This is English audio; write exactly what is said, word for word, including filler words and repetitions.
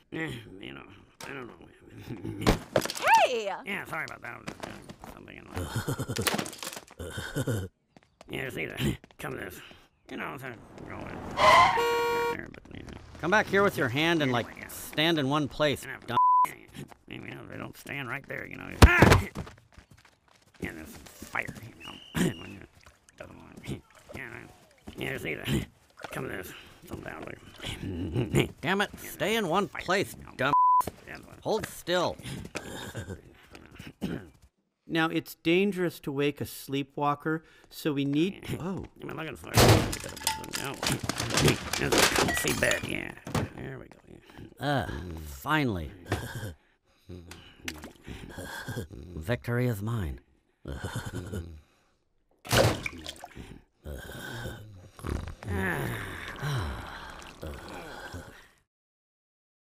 Eh, you know, I don't know. Hey! Yeah, sorry about that. I was just doing something in my... Yeah, see that? Come to this. You know, so going here, there, but, you know. Come back here with your hand and, like, stand in one place, dumb. You know, they don't stand right there, you know. Ah! Yeah, there's fire, you know. When you doesn't want to. Yeah, yeah, see that? Come to this. Something down there. Damn it, stay in one place, dumb. Hold still. Now, it's dangerous to wake a sleepwalker, so we need... Oh. Am I looking for it? No. There's a comfy bed, yeah. There we go. Yeah. Uh, finally. Victory is mine.